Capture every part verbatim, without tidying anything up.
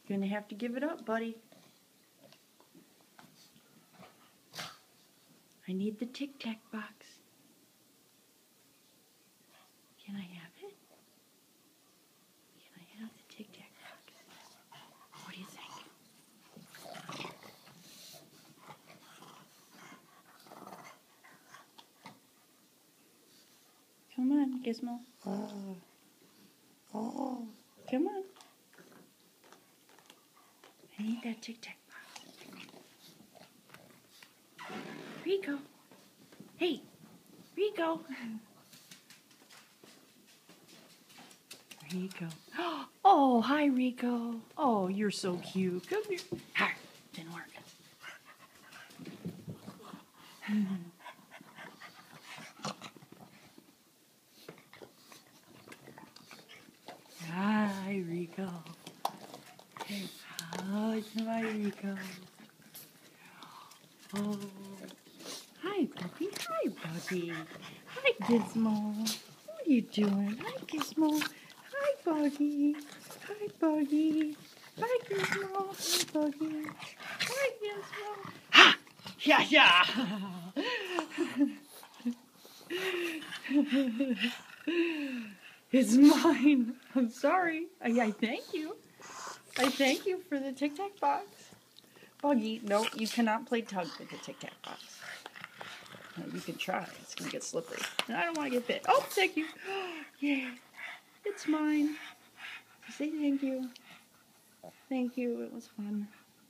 Gonna have to give it up, buddy. I need the Tic Tac box. Can I have it? Can I have the Tic Tac box? What do you think? Come on, Gizmo. Oh. Oh. Come on. I need that Tic Tac box. Rico. Hey, Rico. Rico. Oh, hi, Rico. Oh, you're so cute. Come here. Hi. Didn't work. Hi, Rico. Hi, my Rico. Oh. Hi, Puppy. Hi, Buggy. Hi, Gizmo. What are you doing? Hi, Gizmo. Hi, Buggy. Hi, Buggy. Hi, Gizmo. Hi, Buggy. Hi, Gizmo. Ha! Yeah, yeah. It's mine. I'm sorry. I, I thank you. I thank you for the Tic Tac box. Buggy, no, you cannot play tug with the Tic Tac box. No, you can try. It's going to get slippery. And I don't want to get bit. Oh, thank you. Yeah, it's mine. Say thank you. Thank you. It was fun.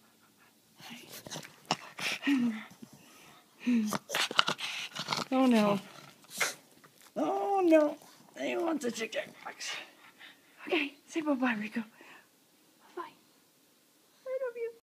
Oh, no. Oh, no. I want the Tic Tac box. Okay, say bye-bye, Rico.